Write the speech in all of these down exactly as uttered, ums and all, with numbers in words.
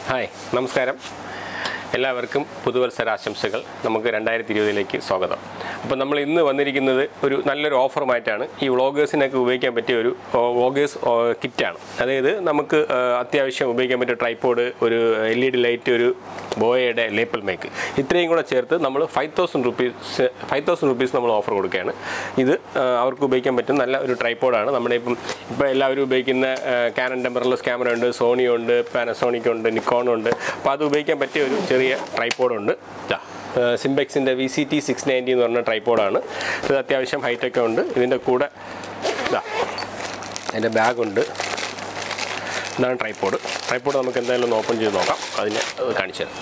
Hi, നമസ്കാരം. എല്ലാവർക്കും പുതുവത്സരാശംസകൾ. നമുക്ക് രണ്ടായിരത്തി ഇരുപതിലേക്ക് സ്വാഗതം. അപ്പോൾ നമ്മൾ ഇന്ന് വന്നിരിക്കുന്നത് ഒരു നല്ലൊരു ഓഫറുമായിട്ടാണ്. ഈ വ്ളോഗേഴ്സിനൊക്കെ ഉപയോഗിക്കാൻ പറ്റിയ ഒരു വ്ളോഗേഴ്സ് കിറ്റാണ്. അതായത് നമുക്ക് അത്യാവശ്യം ഉപയോഗിക്കാൻ പറ്റിയ ട്രൈപോഡ്, ഒരു എൽ ഇ ഡി ലൈറ്റ്, ഒരു ബോയയുടെ ലേപ്പിൾ മേക്ക്, ഇത്രയും കൂടെ ചേർത്ത് നമ്മൾ five thousand rupees five thousand rupees നമ്മൾ ഓഫർ കൊടുക്കുകയാണ്. ഇത് അവർക്ക് ഉപയോഗിക്കാൻ പറ്റും നല്ല ഒരു ട്രൈപോഡാണ്. നമ്മുടെ ഇപ്പം ഇപ്പോൾ എല്ലാവരും ഉപയോഗിക്കുന്ന കാനൻ്റെ മിറർലെസ് ക്യാമറ ഉണ്ട്, സോണി ഉണ്ട്, പാനസോണിക് ഉണ്ട്, നിക്കോൺ ഉണ്ട്. അപ്പോൾ അത് ഉപയോഗിക്കാൻ പറ്റിയ ഒരു ചെറിയ ട്രൈപോഡുണ്ട്. സിംബെക്സിൻ്റെ V C T six ninety എന്ന് പറഞ്ഞ ട്രൈപോഡാണ്. ഇത് അത്യാവശ്യം ഹൈറ്റൊക്കെ ഉണ്ട്. ഇതിൻ്റെ കൂടെ ഇതാ അതിൻ്റെ ബാഗുണ്ട്. ഇതാണ് ട്രൈപോഡ്. ട്രൈപോഡ് നമുക്ക് എന്തായാലും ഒന്ന് ഓപ്പൺ ചെയ്ത് നോക്കാം. അതിനെ കാണിച്ചു തരാം.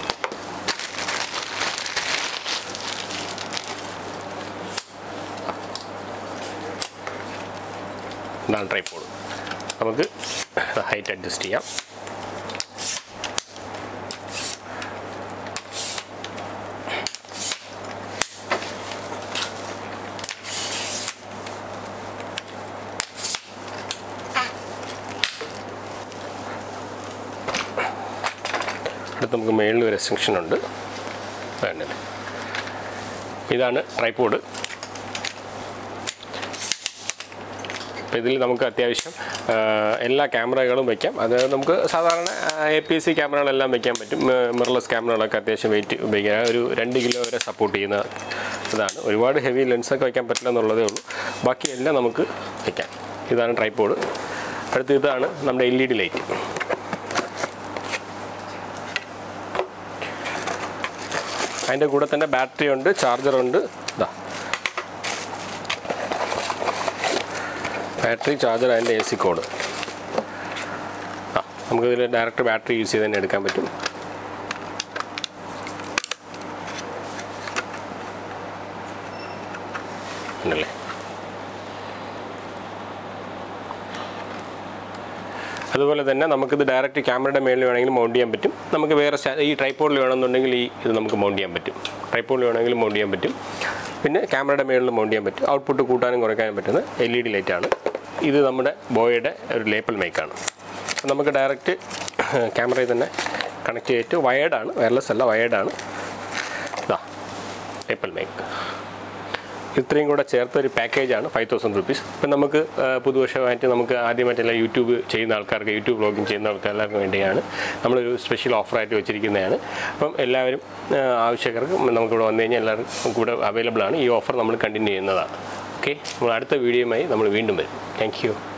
ഇതാണ് ട്രൈപോഡ്. നമുക്ക് ഹൈറ്റ് അഡ്ജസ്റ്റ് ചെയ്യാം. അടുത്ത് നമുക്ക് മേളിൽ ഒരു സെക്ഷൻ ഉണ്ട്. വേണ്ടത് ഇതാണ് ട്രൈപോഡ്. അപ്പോൾ ഇതിൽ നമുക്ക് അത്യാവശ്യം എല്ലാ ക്യാമറകളും വയ്ക്കാം. അത് നമുക്ക് സാധാരണ എ പി എസ് സി ക്യാമറകളെല്ലാം വയ്ക്കാൻ പറ്റും. മിറർലെസ് ക്യാമറകളൊക്കെ അത്യാവശ്യം വെയിറ്റ് ഉപയോഗിക്കാം. ഒരു രണ്ട് കിലോ വരെ സപ്പോർട്ട് ചെയ്യുന്ന ഇതാണ്. ഒരുപാട് ഹെവി ലെൻസൊക്കെ വയ്ക്കാൻ പറ്റില്ല എന്നുള്ളതേ ഉള്ളൂ. ബാക്കിയെല്ലാം നമുക്ക് വയ്ക്കാം. ഇതാണ് ട്രൈപോഡ്. അടുത്ത് ഇതാണ് നമ്മുടെ എൽ ഇ ഡി ലൈറ്റ്. അതിൻ്റെ കൂടെ തന്നെ ബാറ്ററി ഉണ്ട്, ചാർജറുണ്ട്. ഇതാ ബാറ്ററി, ചാർജർ, അതിൻ്റെ എ സി കോഡ്. ആ നമുക്കിതിൽ ഡയറക്റ്റ് ബാറ്ററി യൂസ് ചെയ്ത് തന്നെ എടുക്കാൻ പറ്റും. ഉണ്ടല്ലേ. അതുപോലെ തന്നെ നമുക്കിത് ഡയറക്റ്റ് ക്യാമറയുടെ മേളിൽ വേണമെങ്കിൽ മൗണ്ട് ചെയ്യാൻ പറ്റും. നമുക്ക് വേറെ ഈ ട്രൈപോഡിൽ വേണമെന്നുണ്ടെങ്കിൽ ഈ ഇത് നമുക്ക് മൗണ്ട് ചെയ്യാൻ പറ്റും. ട്രൈപോഡിൽ വേണമെങ്കിൽ മൗണ്ട് ചെയ്യാൻ പറ്റും. പിന്നെ ക്യാമറയുടെ മേളിൽ മൗണ്ട് ചെയ്യാൻ പറ്റും. ഔട്ട്പുട്ട് കൂട്ടാനും കുറയ്ക്കാനും പറ്റുന്ന എൽ ഇ ഡി ലൈറ്റാണ്. ഇത് നമ്മുടെ ബോയയുടെ ഒരു ലേപ്പിൾ മേക്കാണ്. നമുക്ക് ഡയറക്റ്റ് ക്യാമറയിൽ തന്നെ കണക്ട് ചെയ്തിട്ട് വയേർഡാണ്, വയർലെസ് അല്ല, വയേർഡാണ്. ഇതാ ലേപ്പിൾ മേക്ക്. ഇത്രയും കൂടെ ചേർത്ത ഒരു പാക്കേജാണ് ഫൈവ് തൗസൻഡ് റുപ്പീസ്. ഇപ്പം നമുക്ക് പുതുവർഷമായിട്ട് നമുക്ക് ആദ്യമായിട്ടല്ല യൂട്യൂബ് ചെയ്യുന്ന ആൾക്കാർക്ക്, യൂട്യൂബ് വ്ളോഗിങ് ചെയ്യുന്ന ആൾക്കാർ എല്ലാവർക്കും വേണ്ടിയാണ് നമ്മളൊരു സ്പെഷ്യൽ ഓഫറായിട്ട് വെച്ചിരിക്കുന്നതാണ്. അപ്പം എല്ലാവരും ആവശ്യക്കാർക്ക് നമുക്കിവിടെ വന്നു കഴിഞ്ഞാൽ എല്ലാവരും നമുക്കിവിടെ അവൈലബിൾ ആണ്. ഈ ഓഫർ നമ്മൾ കണ്ടിന്യൂ ചെയ്യുന്നതാണ്. ഓക്കെ, നമ്മൾ അടുത്ത വീഡിയോയുമായി നമ്മൾ വീണ്ടും വരും. Thank U.